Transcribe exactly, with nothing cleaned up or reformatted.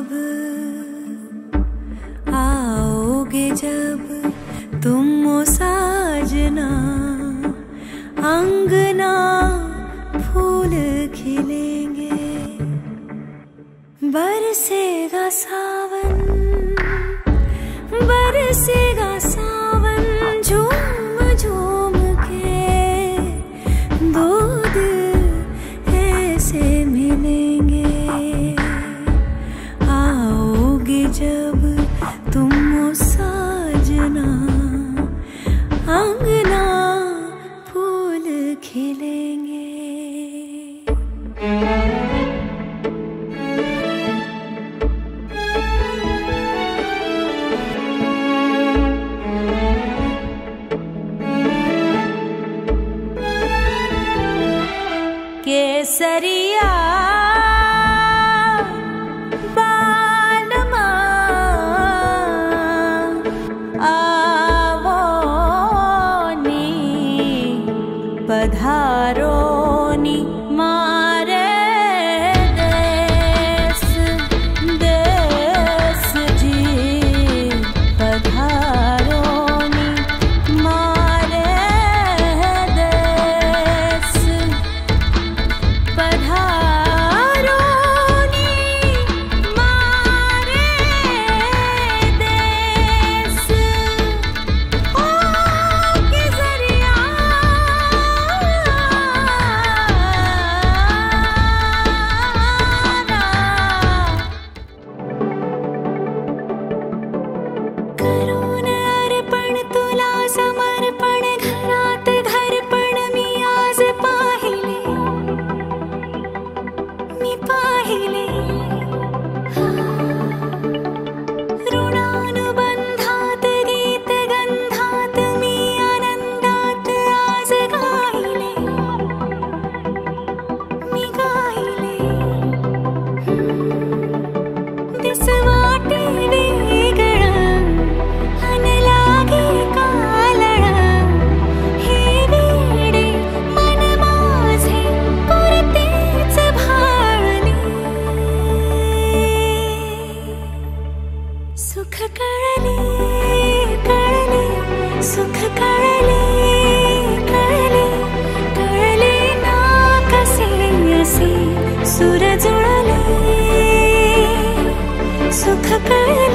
कब आओगे जब तुम ओ साजना, अंगना फूल खिलेंगे, बरसेगा सावन, बरसेगा सावन, झूम झूम के दो दिल ऐसे मिलेंगे। आओगे जब तुम ओ साजना, अंगना फूल खिलेंगे। केसरिया बालमा आवो नी, पधारो नी मारे देश, देश जी पधारो नी मारे देश, पधारो नी मारे देश। ओ केसरिया करून अर्पण तुला समर्पण, घरात घरपण मी आज पाहिले, मी पाहिले। ऋणानुबंधात गीत गंधात मी आनंदात आज गाहिले, मी गाहिले। दिस वाटे वेगळं अन लागे कालळं, हे वेडे मन माझे पुरतेच भाळले। सुख कळले कळले, सुख कळले कळले, कळले ना कसे असे सुर जुळले। सुख कळले